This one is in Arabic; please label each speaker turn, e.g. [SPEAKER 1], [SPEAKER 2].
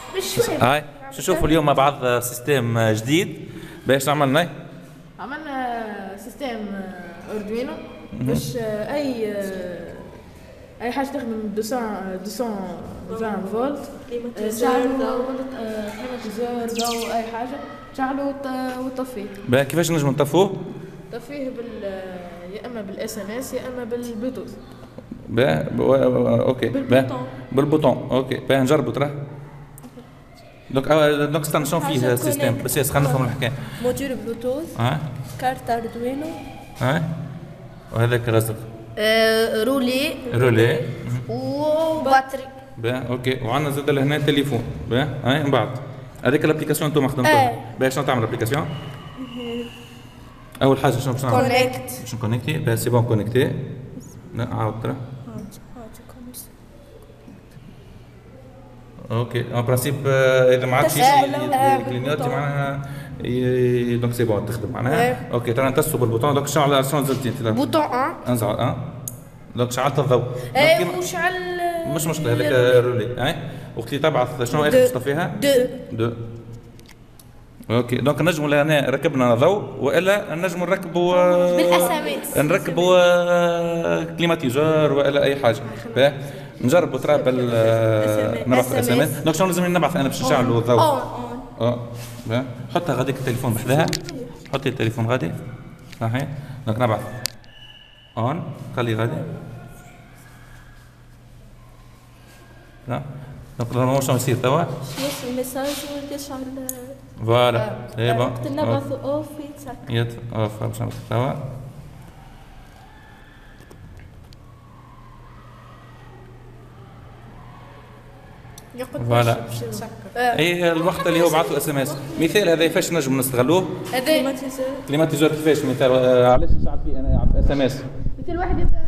[SPEAKER 1] هاي شو نشوفوا اليوم مع بعض سيستم جديد. باش عملنا
[SPEAKER 2] سيستم اردوينو باش اي حاجه تخدم 220 فولت تشعلوا كليماتيزور ضوء اي حاجه تشعلوا وتطفيه.
[SPEAKER 1] كيفاش نجم نطفوه؟
[SPEAKER 2] طفيه يا اما بالاس ام اس يا اما بالبلوتوث.
[SPEAKER 1] اوكي بالبوطون اوكي نجربوا ترى. دونك استنى شنو فيه السيستم بس خلينا نفهم الحكايه.
[SPEAKER 3] موديول بلوتوث كارت اردوينو
[SPEAKER 1] وهذاك رزق
[SPEAKER 3] رولي وباتري.
[SPEAKER 1] اوكي وعندنا زاد لهنا تليفون من بعد هذيك الابليكاسيون انتم خدمتوها. شنو تعمل الابليكاسيون؟ اول حاجه شنو باش نعمل؟
[SPEAKER 3] كونيكت.
[SPEAKER 1] باش نكونيكتي سي بون كونيكتي. عاود ترى اوكي ان برانسيب اذا ما عادش كلينيوتي معناها دونك سي بون تخدم معناها. اوكي ترى نتصلوا بالبوطون. دونك شنو زلتي انت؟
[SPEAKER 3] بوطون
[SPEAKER 1] انزع دونك شعلت الضوء
[SPEAKER 3] وشعل
[SPEAKER 1] مش مشكله هذاك رولي وقت اللي تبعث شنو اخر باش تطفيها؟ دو اوكي دونك نجموا لهنا ركبنا ضوء والا نجموا نركبوا
[SPEAKER 3] بالاس
[SPEAKER 1] نركبوا كليماتيزور والا اي حاجه. نجربوا ترى نبعث اس ام اس. دونك شنو لازم نبعث انا باش نشعلوا الضوء؟ حطها غاديك التليفون بحذاها. حطي التليفون غادي صحيح. دونك نبعث اون خلي غادي دونك نورمالمون شنو يصير توا؟
[SPEAKER 3] يوصل الميساج ويشعل
[SPEAKER 1] فوالا سي بون.
[SPEAKER 3] وقت نبعث اوف يتسكر
[SPEAKER 1] اوف باش نبعث توا. فوالا اي الوقت اللي هو بعثوا اس ام اس. مثال هذا كيفاش نجم نستغلوه؟
[SPEAKER 3] هذا
[SPEAKER 1] كليماتيزور كيفاش مثال علاش نشعل فيه انا اس ام اس؟
[SPEAKER 2] مثال واحد